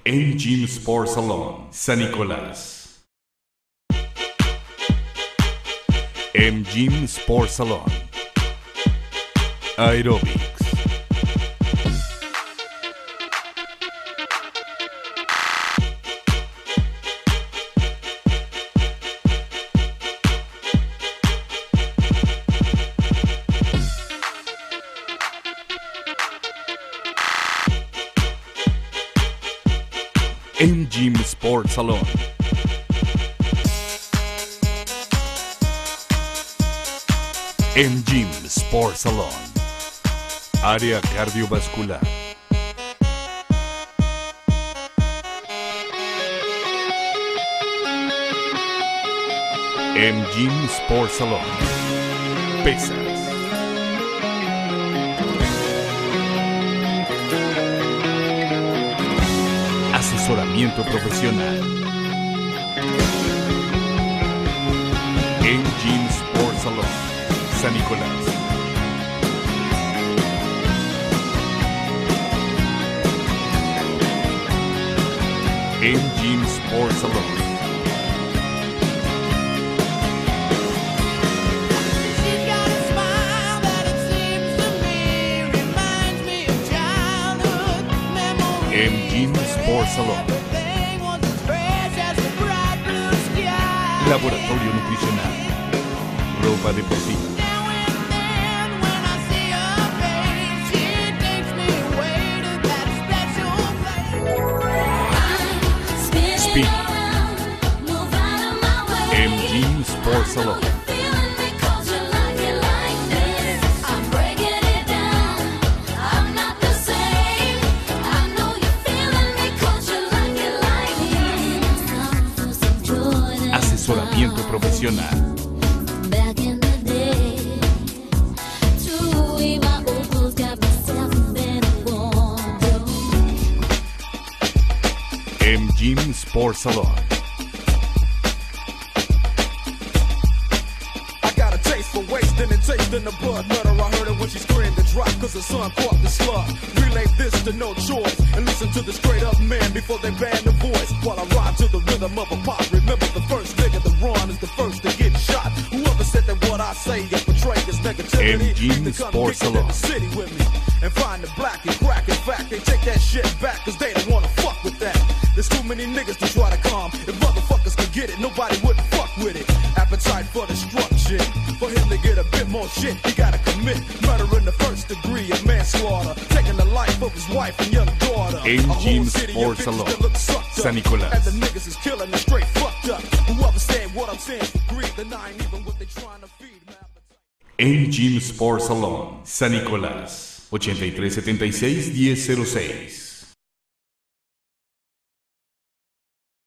M-Gym Sport Salon, San Nicolás. M-Gym Sport Salon. Aerobics. M-Gym Sport Salon. M-Gym Sport Salon. Área cardiovascular. M-Gym Sport Salon. Pesas. Asesoramiento profesional. M-Gym Sport Salon, San Nicolás. M-Gym Sport Salon. M-Gym Sport Salon. Laboratorio nutricional. Ropa deportiva. Speed. M-Gym Sport Salon. Asesoramiento profesional. M-Gym Sport Salon. I got a taste for wasting and tasting the blood. Murder, I heard it when she screamed and dropped, cause her son caught the slug. Relay this to no choice and listen to the straight up man before they ban the voice. While I ride to the rhythm of a pop, remember the first nigga to run is the first to get shot. Whoever said that what I say is portrayed as negativity, M-Gym Sport Salon. the city with me and find the black and crack. In fact, they take that shit back cause they don't wanna fuck with that. There's too many niggas to try to calm. If motherfuckers could get it, nobody wouldn't fuck with it. Appetite for destruction. For him to get a bit more shit, he gotta commit murder in the first degree of manslaughter, taking the life of his wife and young daughter. M-Gym Sport Salon, San Nicolás. And the niggas is killing and straight fucked up. Whoever said what I'm saying for greed, denying even what they trying to feed. M-Gym Sport Salon, San Nicolás. 8376-1006.